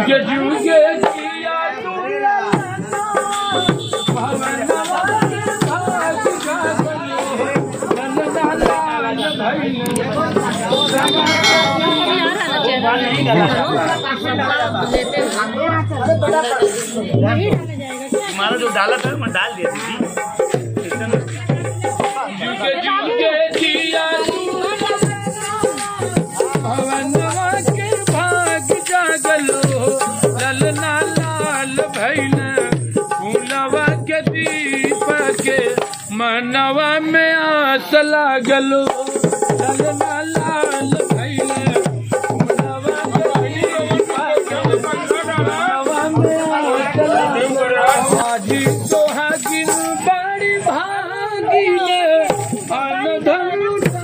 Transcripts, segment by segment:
जुगे जुगे जिया तुम्हारा जो डाला था मैं डाल दिया थी। जुगे जुगे जिया भवनवा के भाग जागलो ललना लाल भैल फूलवा के दीप के मनवा में आस लागलो ललना लाल भैल फूलवा के दीप के मनवा में आस लागलो। आजी सोहागिन बड़ी भागिले अनधन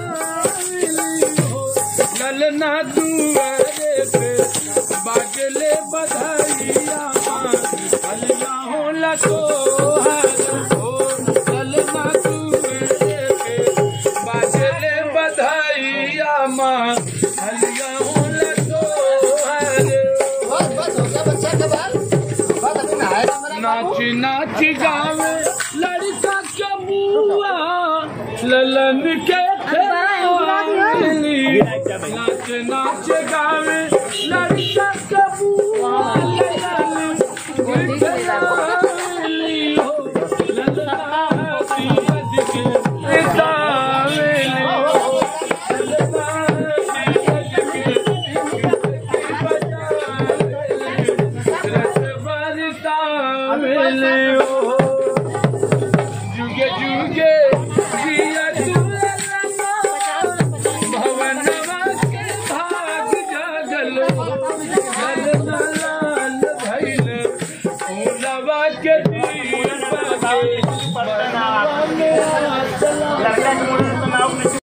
ललना दुआरे पे बाजले बधाइया हलिया होला तो ललना दुआरे पे बाजले बधाइया माँ हलिया होला तो नाच नाच गावे लड़का के बुआ ललन के नाच नाच गावे लड़का के बुआ ललन जुगे जुगे जिया भवनवा के भाग जागलो ललना लाल भैल फूलवा के दीप के